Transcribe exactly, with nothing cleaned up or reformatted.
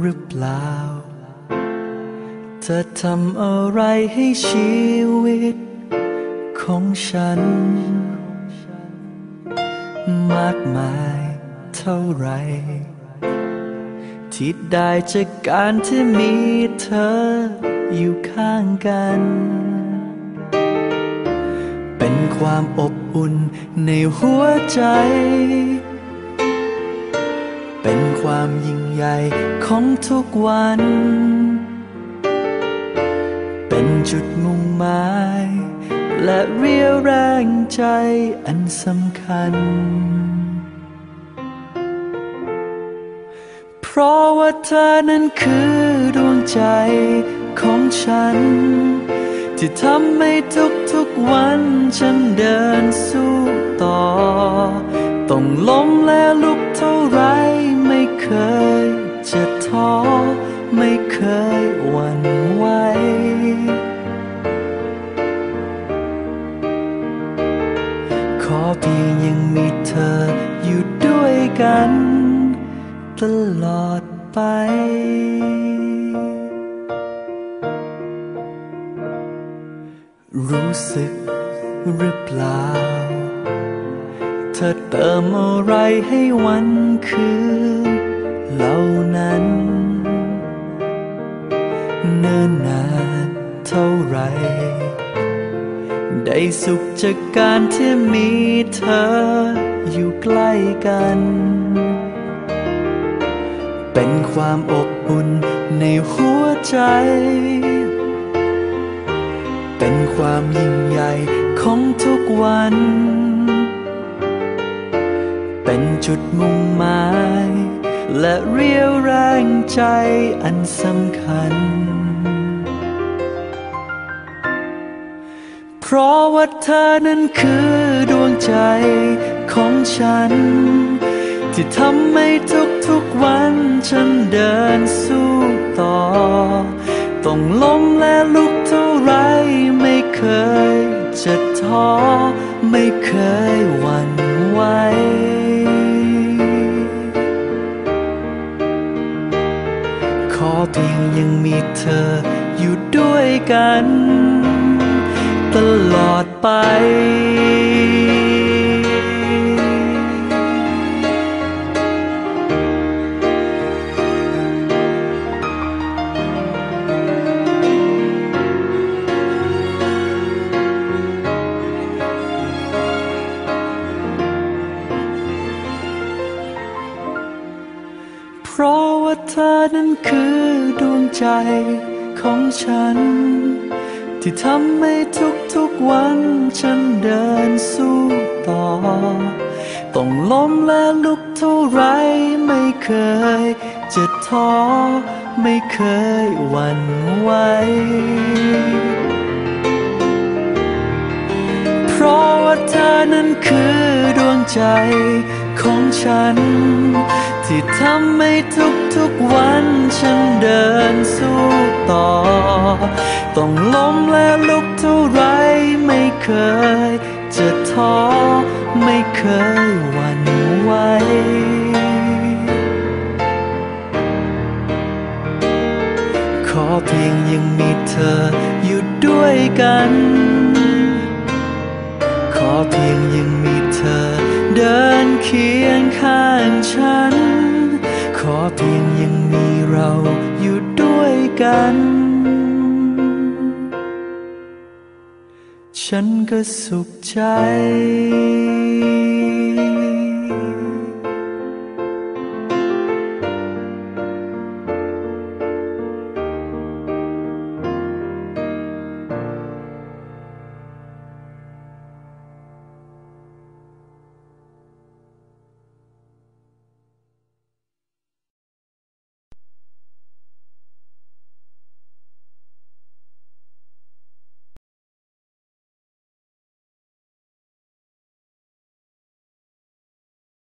รือเปล่าเธอทำอะไรให้ชีวิตของฉันมากมายเท่าไรที่ได้จากการที่มีเธออยู่ข้างกันเป็นความอบอุ่นในหัวใจเป็นความยิ่งใหญ่ของทุกวันเป็นจุดมุ่งหมายและเรี่ยวแรงใจอันสำคัญเพราะว่าเธอนั้นคือดวงใจของฉันที่ทำให้ทุกๆวันฉันเดินสู้ต่อต้องล้มและลุกเท่าไรไม่เคยจะท้อไม่เคยหวั่นไหวขอเพียงยังมีเธออยู่ด้วยกันตลอดไปรู้สึกหรือเปล่าเธอเติมอะไรให้วันคืนเหล่านั้นเนิ่นนานเท่าไรได้สุขจากการที่มีเธออยู่ใกล้กันเป็นความอบอุ่นในหัวใจเป็นความยิ่งใหญ่ของทุกวันเป็นจุดมุ่งหมายและเรี่ยวแรงใจอันสำคัญเพราะว่าเธอนั้นคือดวงใจของฉันที่ทำให้ทุกๆวันฉันเดินสู้ต่อต้องล้มและลุกเท่าไรไม่เคยจะท้อไม่เคยหวั่นไหวขอเพียงยังมีเธออยู่ด้วยกันตลอดไปเพราะว่าเธอนั้นคือดวงใจของฉันที่ทำให้ทุกๆวันฉันเดินสู้ต่อต้องล้มและลุกเท่าไรไม่เคยจะท้อไม่เคยหวั่นไหวเพราะว่าเธอนั้นคือดวงใจของฉันที่ทำให้ทุกๆวันฉันเดินสู้ต่อต้องล้มและลุกเท่าไรไม่เคยจะท้อไม่เคยหวั่นไหวขอเพียงยังมีเธออยู่ด้วยกันขอเพียงยังมีเธอเดินเคียงข้างฉันขอเพียงยังมีเราอยู่ด้วยกันฉันก็สุขใจ